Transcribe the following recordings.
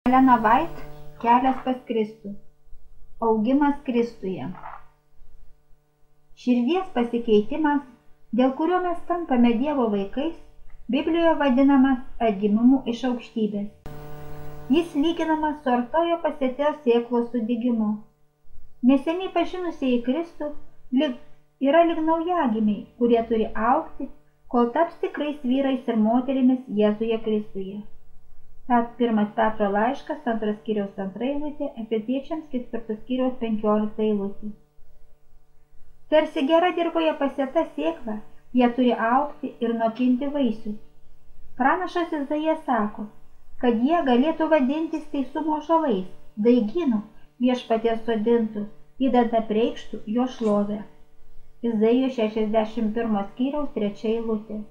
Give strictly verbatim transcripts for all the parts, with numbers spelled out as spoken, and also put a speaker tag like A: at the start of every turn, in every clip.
A: Elena White, Kelias pas Kristų. Augimas Kristuje. Širdies pasikeitimas, dėl kurio mes tampame Dievo vaikais, Biblijoje vadinamas atgimimu iš aukštybės. Jis lyginamas su artojo pasėtės sėklos sudygimu. Neseniai pažinusieji Kristų lyg, yra lyg naujagimiai, kurie turi augti, kol taps tikrais vyrais ir moterimis Jėzuje Kristuje. Tad pirmas Petro laiškas, antras skyriaus antra eilutė, Efeziečiams ketvirtas skyriaus penkiolikta eilutė. Tarsi gera dirvoje pasėta sėkla, jie turi augti ir nokinti vaisių. Pranašas Izaijas sako, kad jie galėtų vadintis teisumo žalais, daigynų viešpaties sodintų, įdant apreikštų jo šlovę. Izaijo šešiasdešimt pirmo skyriaus trečia eilutė.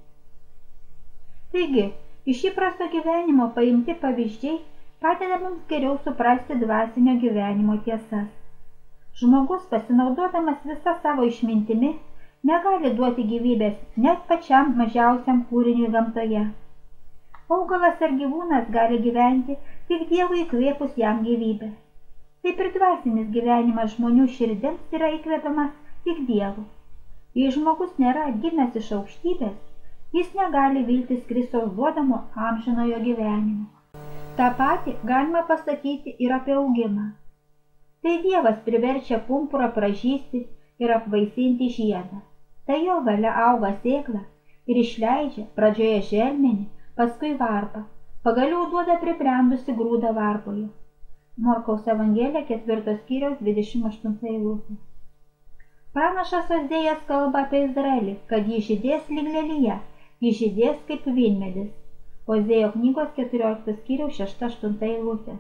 A: Taigi, iš įprasto gyvenimo paimti pavyzdžiai padeda mums geriau suprasti dvasinio gyvenimo tiesas. Žmogus, pasinaudodamas visą savo išmintimi, negali duoti gyvybės net pačiam mažiausiam kūriniui gamtoje. Augalas ar gyvūnas gali gyventi tik Dievui įkvėpus jam gyvybę. Taip ir dvasinis gyvenimas žmonių širdims yra įkvėpiamas tik Dievu. Jei žmogus nėra atgimęs iš aukštybės, jis negali viltis Kristaus duodamo amžinojo gyvenimo. Ta pati galima pasakyti ir apie augimą. Tai Dievas priverčia pumpurą pražysti ir apvaisinti žiedą. Tai jo valia auga sėklą ir išleidžia pradžioje želmenį, paskui varpą, pagaliau duoda pribrendusi grūdą varpoje. Morkaus Evangelija ketvirtos skyriaus dvidešimt aštunta eilutė. Pranašas Ozėjas kalba apie Izraelį, kad jis žydės lyg lelija, jis žydės kaip vynmedis. Ozėjo knygos keturioliktos skyriaus šešta aštunta eilutė.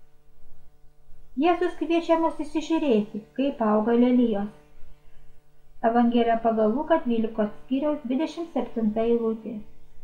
A: Jėzus kviečia mus įsižiūrėti, kaip auga lelijos. Evangelija pagal Luką dvyliktos skyriaus dvidešimt septinta eilutė.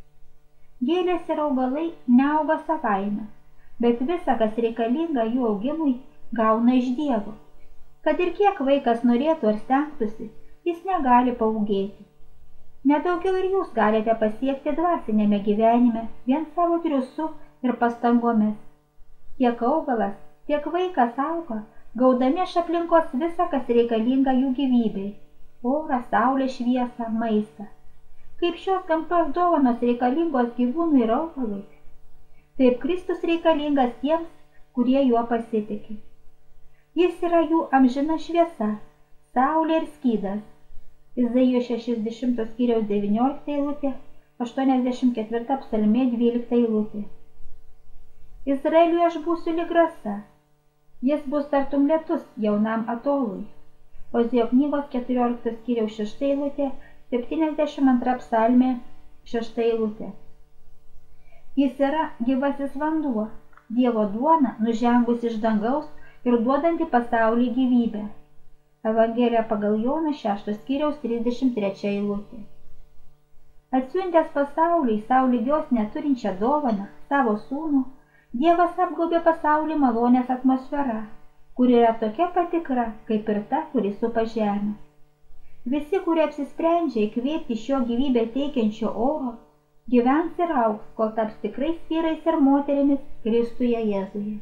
A: Gėlės ir augalai neauga savaime, bet visa, kas reikalinga jų augimui, gauna iš Dievo. Kad ir kiek vaikas norėtų ar stengtųsi, jis negali paūgėti. Nedaugiau ir jūs galite pasiekti dvasinėme gyvenime vien savo triūsu ir pastangomis. Tiek augalas, tiek vaikas auga, gaudami iš aplinkos visą, kas reikalinga jų gyvybei – orą, saulę, šviesą, maistą. Kaip šios gamtos dovanos reikalingos gyvūnui ir augalui, taip Kristus reikalingas tiems, kurie juo pasitiki. Jis yra jų amžina šviesa, saulė ir skydas. Izaijo šešiasdešimto skyriaus devyniolikta eilutė, aštuoniasdešimt ketvirta psalmė dvylikta eilutė. Izraeliui aš būsiu lyg rasa, jis bus tartum lietus jaunam atolui. Ozėjo knygos keturioliktos skyriaus šešta eilutė, septyniasdešimt antra psalmė šešta eilutė. Jis yra gyvasis vanduo, Dievo duona nužengus iš dangaus ir duodanti pasaulį gyvybę. Evangelija pagal Joną šešto skyriaus trisdešimt trečia eilutė. Atsiuntęs pasauliui savo lygios neturinčią dovaną, savo sūnų, Dievas apgaubė pasaulį malonės atmosfera, kuri yra tokia patikra, kaip ir ta, kuri supa žemę. Visi, kurie apsisprendžia įkvėpti šio gyvybę teikiančio oro, gyvens ir augs, kol taps tikrais vyrais ir moterimis Kristuje Jėzuje.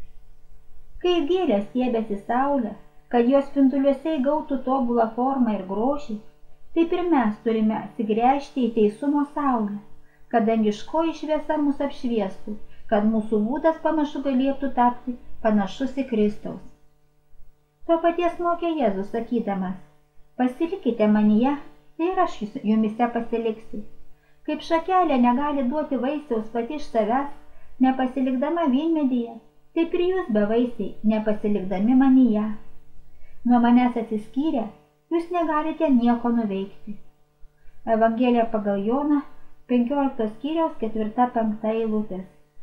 A: Kai gėlės stiebėsi saulę, kad jos spinduliuose įgautų tobulą formą ir grožį, taip ir mes turime atsigręžti į teisumo saulę, kad dangiškoji šviesa mus apšviestų, kad mūsų būdas pamažu galėtų tapti panašus į Kristaus. To paties mokė Jėzus sakydamas, pasilikite manyje, tai ir aš jumise pasiliksiu. Kaip šakelė negali duoti vaisiaus pati iš savęs, nepasilikdama vynmedyje, taip ir jūs bevaisiai, nepasilikdami manyje. Nuo manęs atsiskyrę, jūs negalite nieko nuveikti. Evangelija pagal Joną, penkioliktos skyriaus ketvirta penkta eilutės.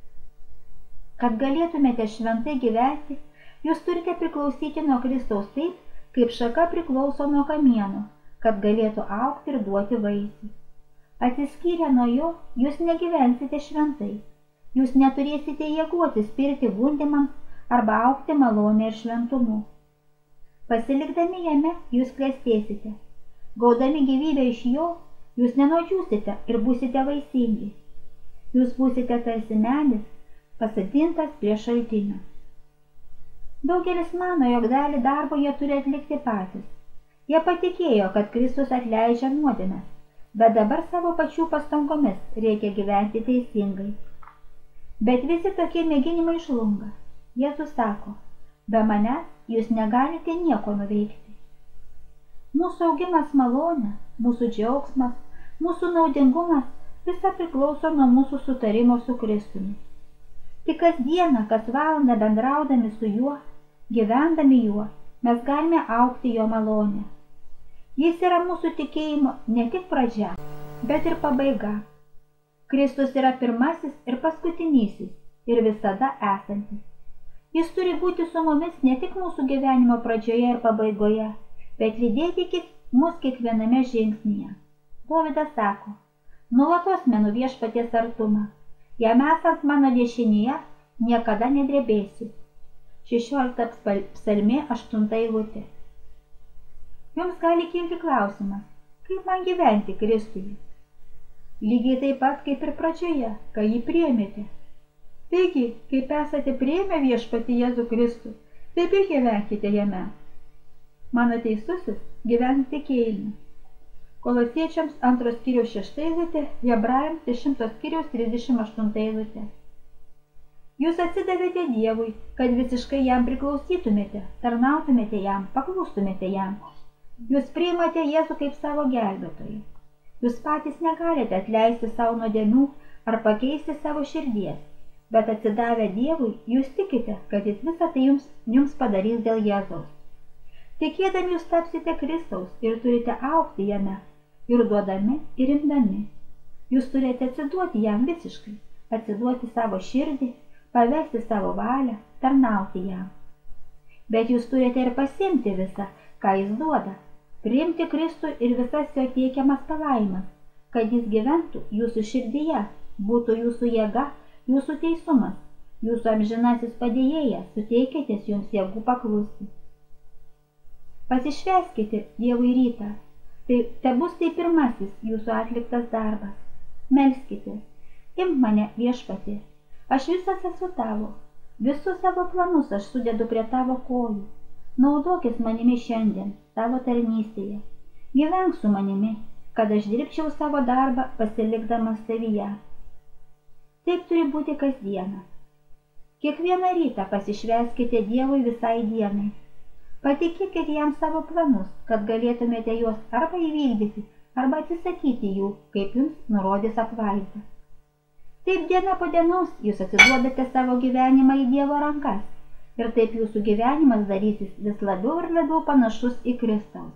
A: Kad galėtumėte šventai gyventi, jūs turite priklausyti nuo Kristaus taip, kaip šaka priklauso nuo kamieno, kad galėtų augti ir duoti vaisių. Atsiskyrę nuo jo, jūs negyvensite šventai. Jūs neturėsite jėgų atsispirti gundymams arba augti malonę ir šventumu. Pasilikdami jame, jūs klestėsite. Gaudami gyvybę iš jo, jūs nenudžiūsite ir būsite vaisingi. Jūs būsite tarsi medis, pasodintas prie šaltinio. Daugelis mano, jog dalį darbo jie turi atlikti patys. Jie patikėjo, kad Kristus atleidžia nuodėmes, bet dabar savo pačių pastangomis reikia gyventi teisingai. Bet visi tokie mėginimai žlunga. Jėzus sako, be manęs jūs negalite nieko nuveikti. Mūsų augimas malonė, mūsų džiaugsmas, mūsų naudingumas visa priklauso nuo mūsų sutarimo su Kristumi. Tik kasdieną, kas valandą bendraudami su juo, gyvendami juo, mes galime augti jo malonę. Jis yra mūsų tikėjimo ne tik pradžia, bet ir pabaiga. Kristus yra pirmasis ir paskutinysis ir visada esantis. Jis turi būti su mumis ne tik mūsų gyvenimo pradžioje ir pabaigoje, bet lydėti kiek, mus kiekviename žingsnyje. Dovydas sako, nuolatos menu viešpaties artumą, jam esant mano dešinėje, niekada nedrebėsiu. šešiolikta psalmė, aštunta eilutė. Jums gali kilti klausimas, kaip man gyventi Kristuje? Lygiai taip pat kaip ir pradžioje, kai jį priėmėte. Taigi, kaip esate priėmę viešpatį Jėzų Kristų, taip ir gyvenkite jame. Mano teisusis gyvens tikėjimu. Kolosiečiams antros skyriaus šešta eilutė, Hebrajams dešimtos skyriaus trisdešimt aštunta eilutė. Jūs atsidavėte Dievui, kad visiškai jam priklausytumėte, tarnautumėte jam, paklūstumėte jam. Jūs priimate Jėzų kaip savo gelbėtoją. Jūs patys negalite atleisti savo nuodėmių ar pakeisti savo širdies, bet atsidavę Dievui, jūs tikite, kad jis visą tai jums, jums padarys dėl Jėzaus. Tikėdami jūs tapsite Kristaus ir turite augti jame, ir duodami, ir imdami. Jūs turite atsiduoti jam visiškai, atsiduoti savo širdį, pavesti savo valią, tarnauti jam. Bet jūs turite ir pasiimti visą, ką jis duoda, priimti Kristų ir visas jo teikiamas palaimas, kad jis gyventų jūsų širdyje, būtų jūsų jėga, jūsų teisumas, jūsų amžinasis padėjėjas, suteikėtės jums jėgų paklusti. Pasišvęskite Dievui rytą, tai te bus tai pirmasis jūsų atliktas darbas. Melskite, imk mane viešpatie, aš visas esu tavo, visus savo planus aš sudedu prie tavo kojų. Naudokis manimi šiandien, tavo tarnystėje. Gyvenk su manimi, kad aš dirbčiau savo darbą pasilikdamas savyje. Taip turi būti kasdieną. Kiekvieną rytą pasišvęskite Dievui visai dienai. Patikėkite jam savo planus, kad galėtumėte juos arba įvykdyti, arba atsisakyti jų, kaip jums nurodys apvaizda. Taip diena po dienos jūs atiduodate savo gyvenimą į Dievo rankas. Ir taip jūsų gyvenimas darysis vis labiau ir labiau panašus į Kristaus.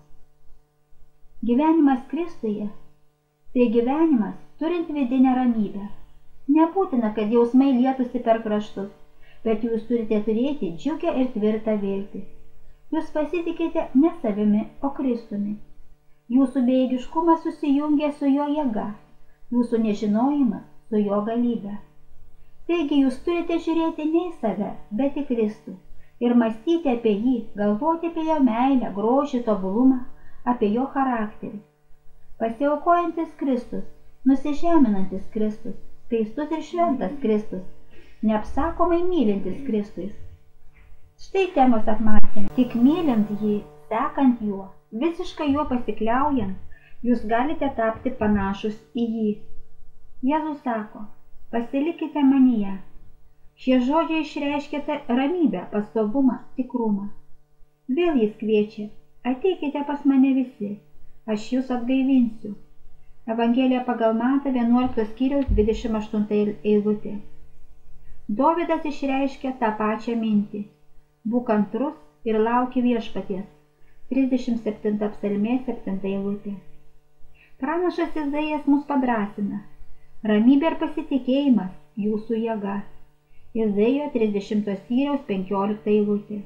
A: Gyvenimas Kristuje – tai gyvenimas turint vidinę ramybę. Nebūtina, kad jausmai lietųsi per kraštus, bet jūs turite turėti džiugę ir tvirtą viltį. Jūs pasitikite ne savimi, o Kristumi. Jūsų bejėgiškumas susijungia su jo jėga, jūsų nežinojimas su jo galybė. Taigi jūs turite žiūrėti ne į save, bet į Kristų ir mąstyti apie jį, galvoti apie jo meilę, grožį, tobulumą, apie jo charakterį. Pasiaukojantis Kristus, nusižeminantis Kristus, teistus ir šventas Kristus, neapsakomai mylintis Kristus. Štai temos apmąstymai. Tik mylint jį, sekant juo, visiškai juo pasikliaujant, jūs galite tapti panašus į jį. Jėzus sako, pasilikite manyje. Šie žodžiai išreiškia ramybę, pastovumą, tikrumą. Vėl jis kviečia, ateikite pas mane visi, aš jūs atgaivinsiu. Evangelija pagal Matą vienuoliktos skyriaus dvidešimt aštunta eilutė. Dovydas išreiškia tą pačią mintį. Būk kantrus ir lauki viešpaties. trisdešimt septinta psalmė, septinta eilutė. Pranašas Izaijas mus padrąsina. Ramybė ir pasitikėjimas jūsų jėga. Izaijo trisdešimtos skyriaus penkiolikta eilutė.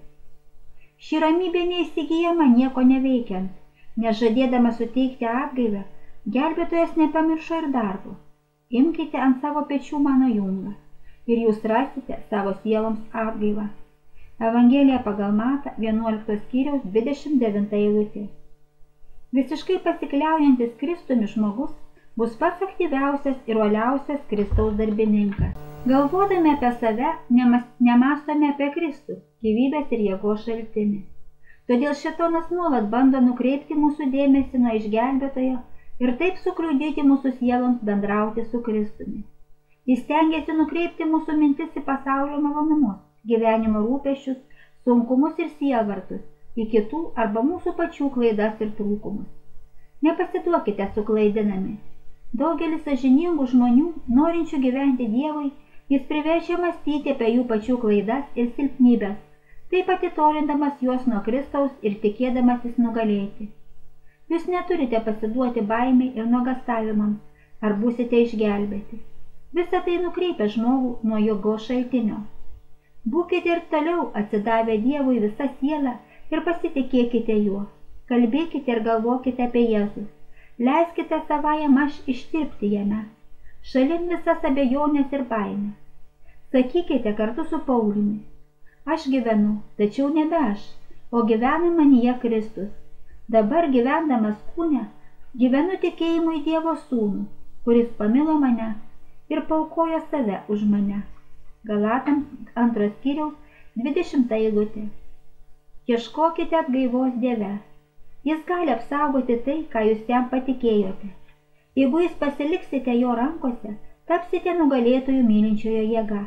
A: Ši ramybė neįsigyjama nieko neveikiant, nežadėdama suteikti atgaivę, gelbėtojas nepamiršo ir darbo. Imkite ant savo pečių mano jungą ir jūs rasite savo sieloms atgaivą. Evangelija pagal Matą vienuoliktos skyriaus dvidešimt devinta eilutė. Visiškai pasikliaujantis Kristumi žmogus bus pats aktyviausias ir uoliausias Kristaus darbininkas. Galvodami apie save, nemąstome apie Kristų, gyvybės ir jėgos šaltinį. Todėl šėtonas nuolat bando nukreipti mūsų dėmesį nuo išgelbėtojo ir taip sukliudyti mūsų sieloms bendrauti su Kristumi. Jis stengiasi nukreipti mūsų mintis į pasaulio malonumus, gyvenimo rūpesčius, sunkumus ir sielvartus, į kitų arba mūsų pačių klaidas ir trūkumus. Nepasiduokite suklaidinami. Daugelis sąžiningų žmonių, norinčių gyventi Dievui, jis priverčia mąstyti apie jų pačių klaidas ir silpnybės, taip atitolindamas juos nuo Kristaus ir tikėdamasis nugalėti. Jūs neturite pasiduoti baimei ir nuogąstavimams, ar būsite išgelbėti. Visa tai nukreipia žmogų nuo jėgos šaltinio. Būkite ir toliau atsidavę Dievui visą sielą ir pasitikėkite juo. Kalbėkite ir galvokite apie Jėzų. Leiskite savajam aš ištirpti jame. Šalin visas abejonės ir baimę. Sakykite kartu su Pauliumi. Aš gyvenu, tačiau nebe aš, o gyvena manyje Kristus. Dabar gyvendamas kūne, gyvenu tikėjimu į Dievo sūnų, kuris pamilo mane ir paaukojo save už mane. Galatams antros skyriaus dvidešimta eilutė. Ieškokite atgaivos Dieve. Jis gali apsaugoti tai, ką jūs jam patikėjote. Jeigu jūs pasiliksite jo rankose, tapsite nugalėtojų mylinčiojo jėga.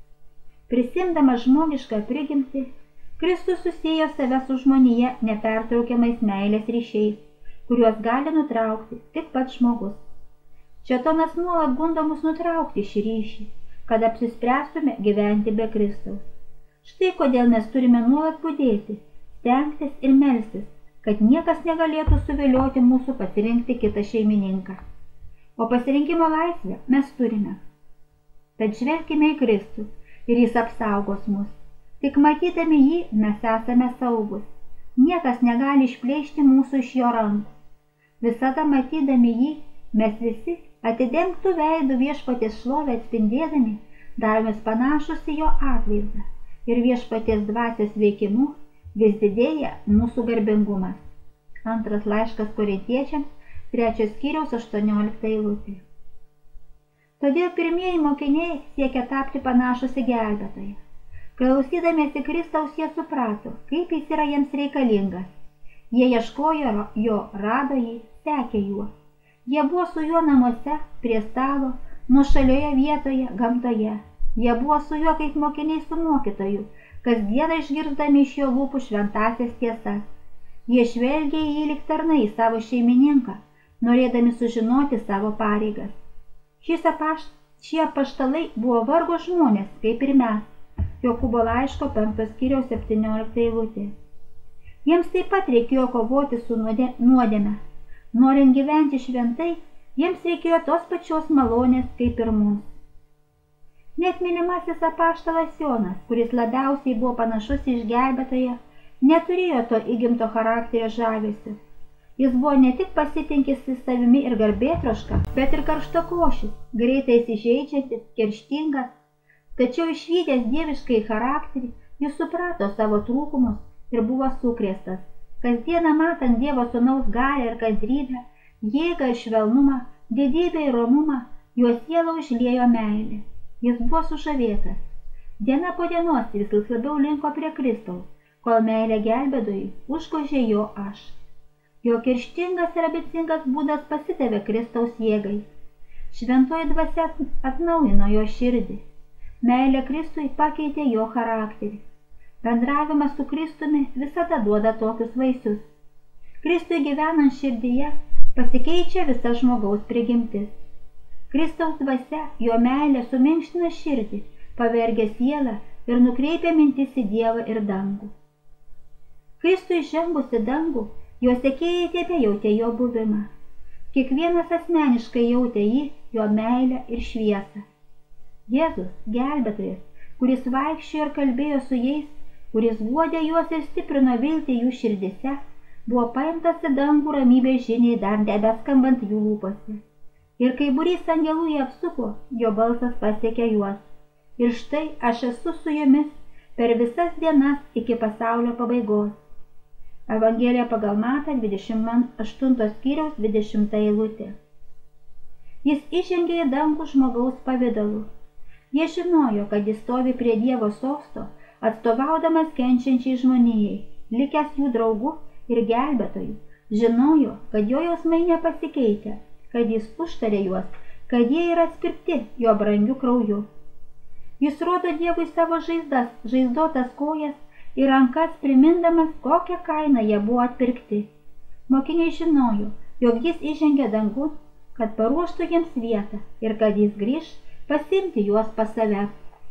A: Prisimdamas žmogišką prigimtį, Kristus susiejo save su žmonija nepertraukiamais meilės ryšiais, kuriuos gali nutraukti tik pats žmogus. Šėtonas nuolat gundo mus nutraukti šį ryšį, kad apsispręstume gyventi be Kristaus. Štai kodėl mes turime nuolat budėti, stengtis ir melstis, kad niekas negalėtų suvilioti mūsų pasirinkti kitą šeimininką. O pasirinkimo laisvę mes turime. Tad žvelkime į Kristų ir jis apsaugos mus. Tik matydami jį mes esame saugus. Niekas negali išplėšti mūsų iš jo rankų. Visada matydami jį mes visi atidengtų veidų viešpaties šlovę atspindėdami daromės panašus į jo atvaizdą ir viešpaties dvasios veikimu vis didėja mūsų garbingumas. Antras laiškas Korintiečiams, trečios skyriaus aštuoniolikta eilutė. Todėl pirmieji mokiniai siekia tapti panašus į gelbėtoją. Klausydamiesi Kristaus jie suprato, kaip jis yra jiems reikalingas. Jie ieškojo jo, rado jį, sekė juo. Jie buvo su juo namuose, prie stalo, nuošalioje vietoje, gamtoje. Jie buvo su juo kaip mokiniai su mokytoju, kasdieną išgirsdami iš jo lūpų šventąsias tiesas. Jie žvelgė į jį lyg tarnai savo šeimininką, norėdami sužinoti savo pareigas. Šis apaš, šie apaštalai buvo vargo žmonės, kaip ir mes. Jokūbo laiško penktos skyriaus septyniolikta eilutė. Jiems taip pat reikėjo kovoti su nuodėme. Norint gyventi šventai, jiems reikėjo tos pačios malonės kaip ir mums. Net mylimasis apaštalas Jonas, kuris labiausiai buvo panašus į išgelbėtoją, neturėjo to įgimto charakterio žavesio. Jis buvo ne tik pasitinkęs savimi ir garbėtroška, bet ir karštakošis, greitai įsižeidžiantis, kerštingas. Tačiau išvydęs dieviškai charakterį, jis suprato savo trūkumus ir buvo sukrėstas. Kasdieną matant Dievo sūnaus galią ir kantrybę, jėgą ir švelnumą, didybę ir romumą, jo sielą užliejo meilė. Jis buvo sužavėtas. Diena po dienos jis vis labiau linko prie Kristaus, kol meilė gelbėtojui užgožė jo aš. Jo kerštingas ir ambicingas būdas pasidavė Kristaus jėgai. Šventoji dvasia atnaujino jo širdį. Meilė Kristui pakeitė jo charakterį. Bendravimas su Kristumi visada duoda tokius vaisius. Kristui gyvenant širdyje pasikeičia visa žmogaus prigimtis. Kristaus dvasia, jo meilė suminkština širdį, pavergia sielą ir nukreipia mintis į Dievą ir dangų. Kristui žengus į dangų, jo sekėjai tebejautė jo buvimą. Kiekvienas asmeniškai jautė jį, jo meilę ir šviesą. Jėzus, gelbėtojas, kuris vaikščiojo ir kalbėjo su jais, kuris guodė juos ir stiprino viltį jų širdise, buvo paimtas į dangų ramybės žiniai dar nebeskambant jų lūpose. Ir kai būrys angelų jį apsupo, jo balsas pasiekė juos. Ir štai aš esu su jumis per visas dienas iki pasaulio pabaigos. Evangelija pagal Matą dvidešimt aštuntos skyriaus dvidešimta eilutė. Jis įžengė į dangų žmogaus pavidalu. Jie žinojo, kad jis stovi prie Dievo sosto, atstovaudamas kenčiančiai žmonijai, likęs jų draugų ir gelbėtojų. Žinojo, kad jo jausmai nepasikeitė, kad jis užtarė juos, kad jie yra atspirti jo brangiu krauju. Jis rodo Dievui savo žaizdas, žaizdotas kojas ir rankas, primindamas, kokią kainą jie buvo atpirkti. Mokiniai žinojo, jog jis įžengė dangun, kad paruoštų jiems vietą ir kad jis grįž pasiimti juos pas save.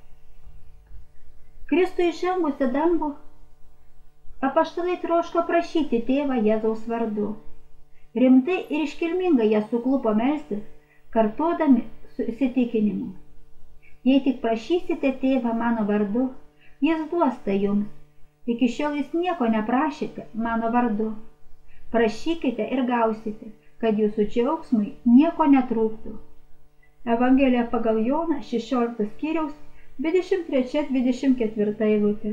A: Kristui įžengus į dangų, apaštalai troško prašyti tėvą Jėzaus vardu. Rimtai ir iškilmingai jie suklupo melstis, kartodami su įsitikinimu. Jei tik prašysite tėvą mano vardu, jis duos tai jums. Iki šiol jūs nieko neprašėte mano vardu. Prašykite ir gausite, kad jūsų džiaugsmui nieko netrūktų. Evangelija pagal Joną šešioliktas skyriaus dvidešimt trečia dvidešimt ketvirta eilutė.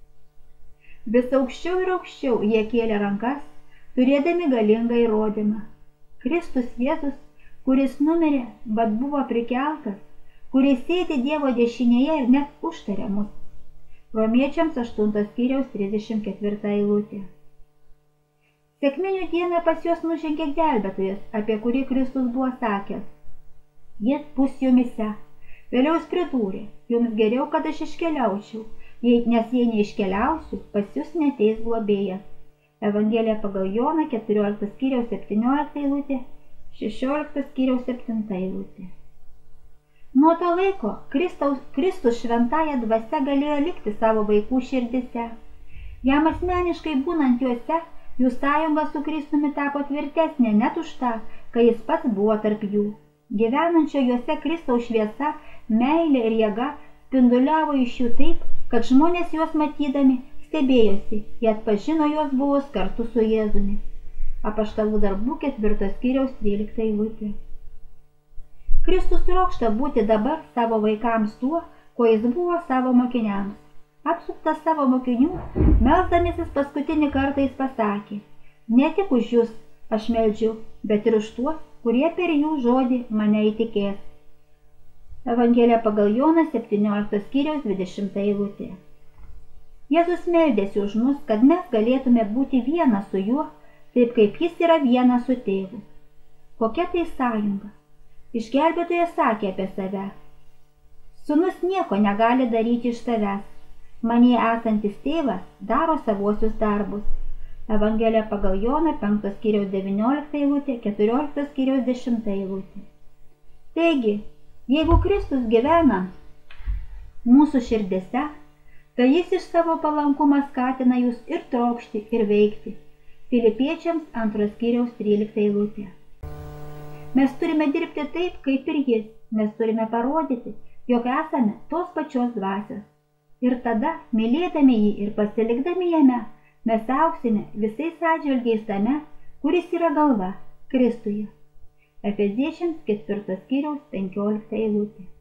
A: Vis aukščiau ir aukščiau jie kėlė rankas, turėdami galingą įrodymą. Kristus Jėzus, kuris numirė, bet buvo prikeltas, kuris sėdi Dievo dešinėje ir net užtarė mus. Romiečiams aštuntas skyriaus trisdešimt ketvirta eilutė. Sekminių dieną pas juos nužengė gelbėtojas, apie kurį Kristus buvo sakęs: jis bus jumise. Vėliau jis pridūrė: jums geriau, kad aš iškeliaučiau, nes jei neiškeliausiu, pas jūs neateis globėjas. Evangelija pagal Joną keturioliktas skyriaus septyniolikta eilutė, šešioliktas skyriaus septinta eilutė. Nuo to laiko Kristaus, Kristus šventąja dvasia galėjo likti savo vaikų širdise. Jam asmeniškai būnant juose, jų sąjunga su Kristumi tapo tvirtesnė net už tą, kai jis pats buvo tarp jų. Gyvenančio juose Kristaus šviesa, meilė ir jėga spinduliavo iš jų taip, kad žmonės juos matydami stebėjosi, jie atpažino juos buvus kartu su Jėzumi. Apaštalų darbų ketvirtos skyriaus trylikta eilutė. Kristus trokšta būti dabar savo vaikams tuo, kuo jis buvo savo mokiniams. Apsuptas savo mokinių, melsdamasis paskutinį kartą jis pasakė: ne tik už jūs aš meldžiu, bet ir už tuos, kurie per jų žodį mane įtikės. Evangelija pagal Joną septynioliktos skyriaus dvidešimta eilutė. Jėzus meldėsi už mus, kad mes galėtume būti viena su juo, taip kaip jis yra viena su tėvu. Kokia tai sąjunga? Išgelbėtojas sakė apie save: sūnus nieko negali daryti iš savęs, manyje esantis tėvas daro savuosius darbus. Evangelija pagal Joną penktos skyriaus devyniolikta eilutė, keturioliktos skyriaus dešimta eilutė. Taigi, jeigu Kristus gyvena mūsų širdėse, tai jis iš savo palankumą skatina jūs ir trokšti, ir veikti. Filipiečiams antros skyriaus trylikta eilutė. Mes turime dirbti taip, kaip ir jis. Mes turime parodyti, jog esame tos pačios dvasios. Ir tada, mylėdami jį ir pasilikdami jame, mes auksime visais atžvilgiais tame, kuris yra galva, Kristuje. Efeziečiams ketvirtos skyriaus penkiolikta eilutė.